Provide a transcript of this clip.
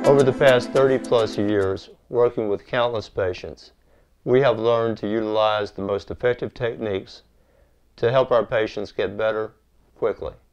Over the past 30-plus years, working with countless patients, we have learned to utilize the most effective techniques to help our patients get better quickly.